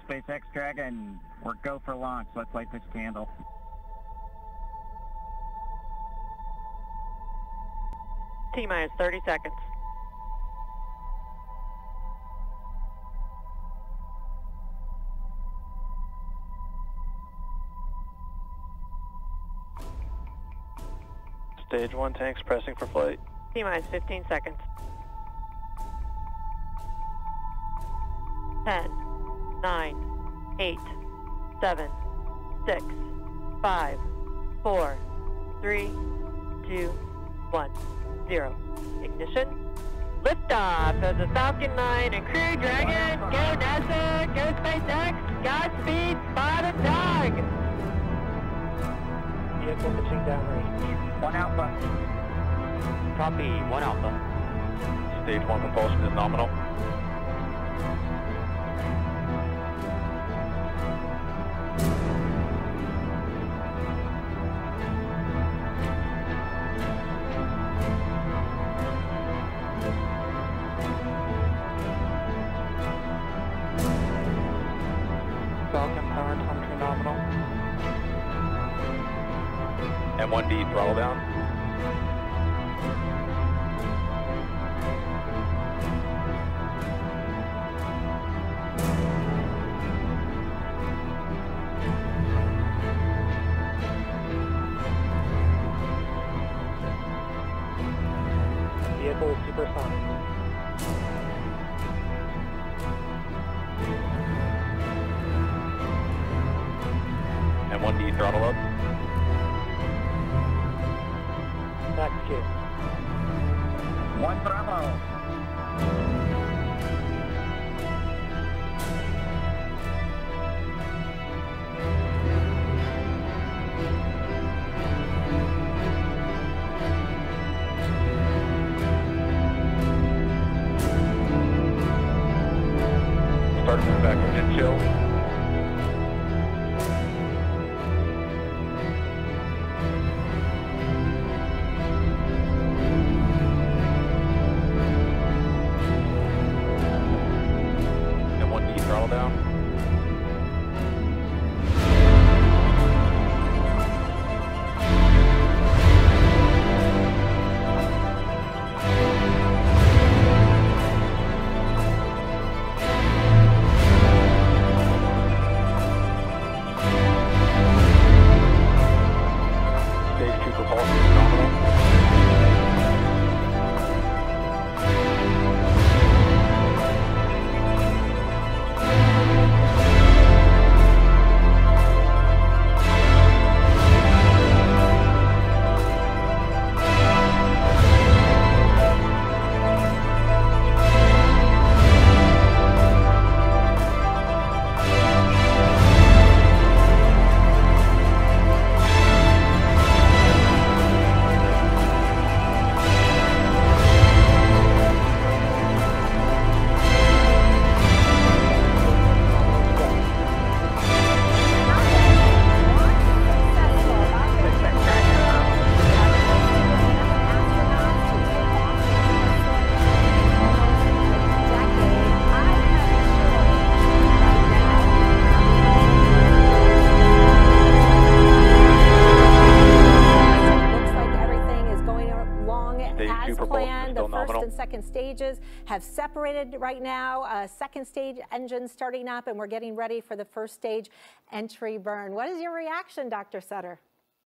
SpaceX Dragon, we're go for launch. Let's light this candle. T-minus 30 seconds. Stage 1 tanks pressing for flight. T-minus 15 seconds. 10, 9, 8, 7, 6, 5, 4, 3, 2, 1, 0. Ignition. Liftoff of the Falcon 9 and Crew Dragon. Go NASA, go SpaceX, Godspeed, bottom dog. Vehicle pitching downrange. 1 Alpha. Copy, 1 Alpha. Stage 1 propulsion is nominal. Falcon power telemetry nominal. M1D throttle down. Vehicle is supersonic. M1D throttle up. Max Q. 1 Bravo. Start to move back engine chill. M1D throttle down. Stage 2 propulsion is nominal. As planned, the first nominal. and second stages have separated right now. Second stage engine starting up, and we're getting ready for the first stage entry burn. What is your reaction, Dr. Sutter?